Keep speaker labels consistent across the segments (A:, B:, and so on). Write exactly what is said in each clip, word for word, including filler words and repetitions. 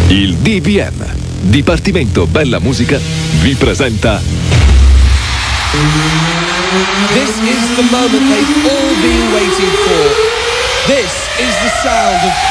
A: Il D B M, Dipartimento Bella Musica, vi presenta.
B: This is the moment they've all been waiting for. This is the sound of...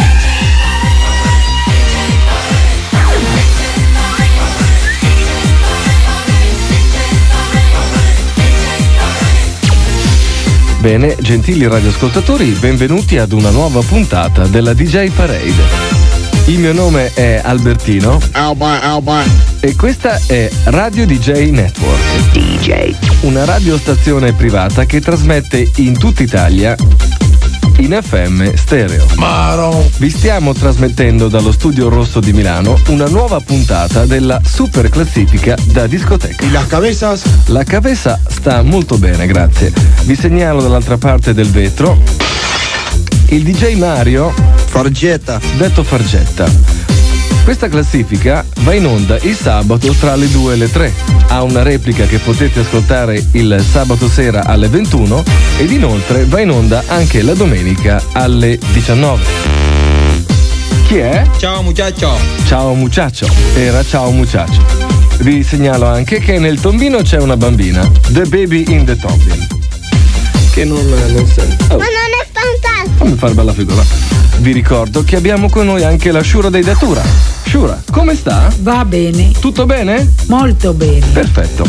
C: Bene, gentili radioascoltatori, benvenuti ad una nuova puntata della D J Parade. Il mio nome è Albertino
D: Alba, Alba.
C: e questa è Radio D J Network.
D: D J.
C: Una radiostazione privata che trasmette in tutta Italia in F M stereo.
D: Maro.
C: Vi stiamo trasmettendo dallo Studio Rosso di Milano una nuova puntata della super classifica da discoteca.
D: ¿Y las cabezas?
C: La cabeza sta molto bene, grazie. Vi segnalo dall'altra parte del vetro il D J Mario
D: Fargetta.
C: detto Fargetta. Questa classifica va in onda il sabato tra le due e le tre. Ha una replica che potete ascoltare il sabato sera alle ventuno ed inoltre va in onda anche la domenica alle diciannove. Chi è?
B: Ciao muchacho.
C: Ciao muchacho. Era ciao muchacho. Vi segnalo anche che nel tombino c'è una bambina. The baby in the tombin. Che non, non sente. Oh.
E: Ma non è fantastico!
C: Fammi fare bella figura. Vi ricordo che abbiamo con noi anche la Shura dei Datura. Shura, come sta?
F: Va bene,
C: Tutto bene?
F: molto bene.
C: Perfetto.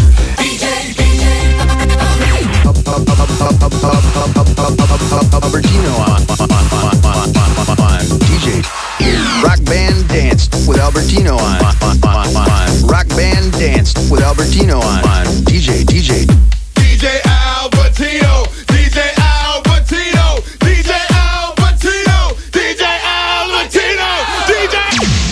G: Albertino on D J. Rock band danced with Albertino on. Rock band danced with Albertino on D J. D J.
H: D J Albertino. D J Albertino. D J Albertino. D J Albertino. D J.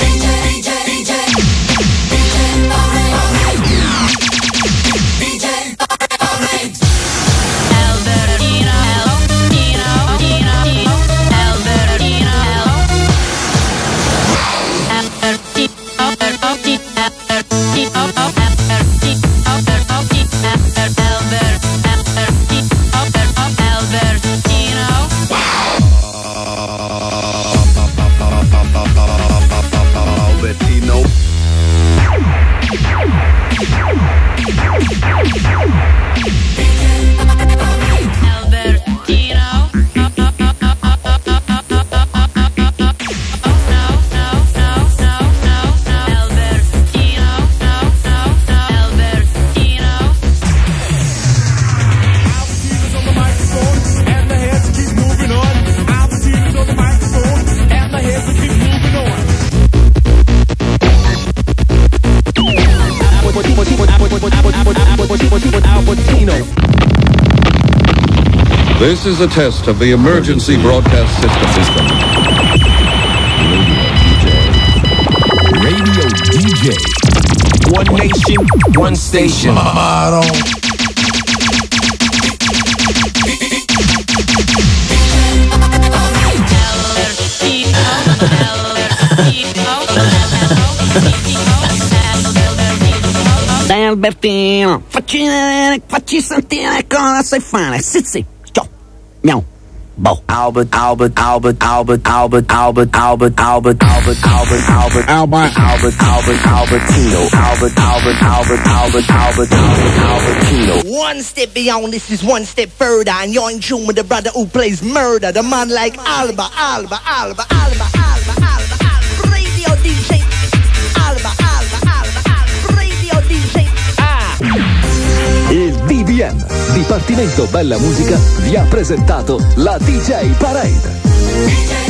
I: This is a test of the emergency broadcast system. system.
A: Radio D J.
B: One nation, one station.
D: Maro.
J: Dai Albertino, facci vedere, facci sentire cosa sai fare. Sì, sì, ciao, miau. Boh.
G: Albert, Albert, Albert, Albert, Albert, Albert, Albert, Albert, Albert, Albert, Albert,
D: Alba.
G: Albert, Albert, Albertino, Albert, Albert, Albert, Albert, Albert, Albert, Albertino.
K: One step beyond, this is one step further, and you're in tune with the brother who plays murder, the man like Alba, Alba, Alba, Alba, Alba, Alba, Alba, Radio D J, Alba, Alba, Alba, Alba, Radio D J. Ah.
A: Il D B M, Dipartimento Bella Musica, vi ha presentato la D J Parade.